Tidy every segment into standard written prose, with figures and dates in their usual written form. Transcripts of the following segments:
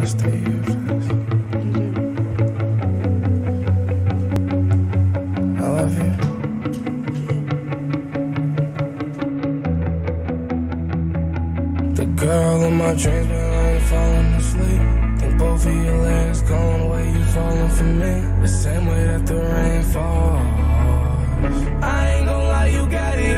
last 3 years. I love you. The girl in my dreams, but I ain't falling asleep. Think both of your legs going the way you falling for me. The same way that the rain falls. I ain't gon' lie, you got it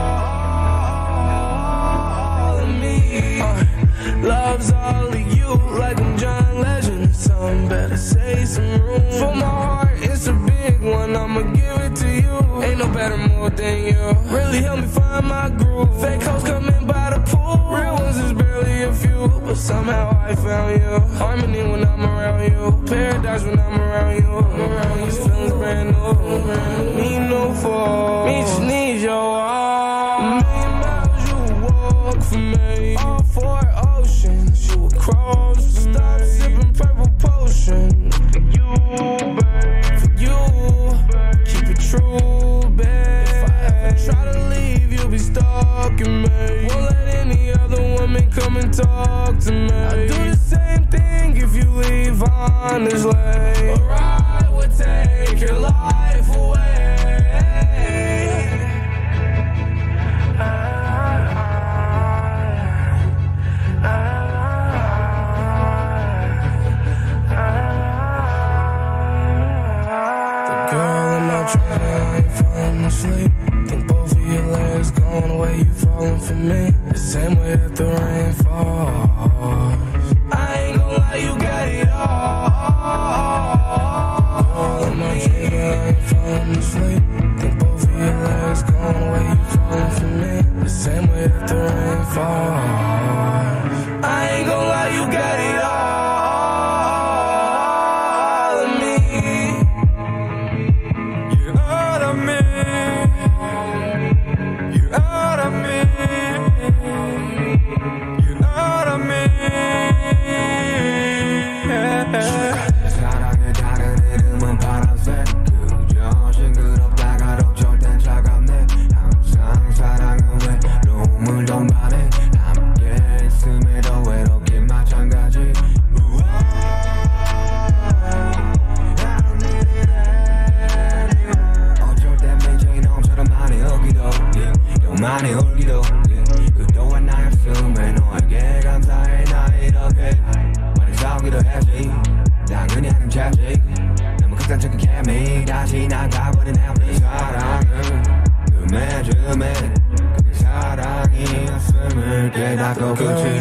all of me. Love's all of you, like I'm John Legend. Some better say some room for my heart. It's a big one, I'ma give it to you. Ain't no better mood than you. Really help me find my groove. Fake hoes coming by the pool. Real ones is barely a few, but somehow I found you. Harmony when I'm around you. Paradise when I'm around you. These feelings brand new. Need no fall. Me just need your all. A million miles you walk for me. All 4 oceans you would cross. Stop sipping purple potion. For you, babe. For you, keep it true, babe. If I ever try to leave, you'll be stalking me. Won't let any other woman come and talk to me. I'll do the same thing if you leave honestly. Or I would take your life away. I ain't falling asleep. Think both of your legs going the way you falling for me. The same way that the rain falls. I ain't gon' lie, you got it all. All in my dreams, I ain't falling asleep. Think both of your legs going the way you falling for me. The same way that the rain falls. I ain't gon' lie, you got it all of me. 사랑의 다른 이름은 파란색. 그저 싱그럽다가도 절대 차갑네. 항상 사랑은 외로움을 동반해. 함께 있음에도 외롭긴 마찬가지. I don't need it anymore. 어쩔 땐 맹쟁이놈처럼 많이 울기도 또 많이 울기도 그동안 나였음에 너에게 감사해. 나 이렇게 많이 싸우기도 했지. 당연히 하는 자식. 너무 극단적인 케미. 다시 나가버린 해피. 사랑은 뜸해줌에 그게 사랑이었음을 깨닫고 그치.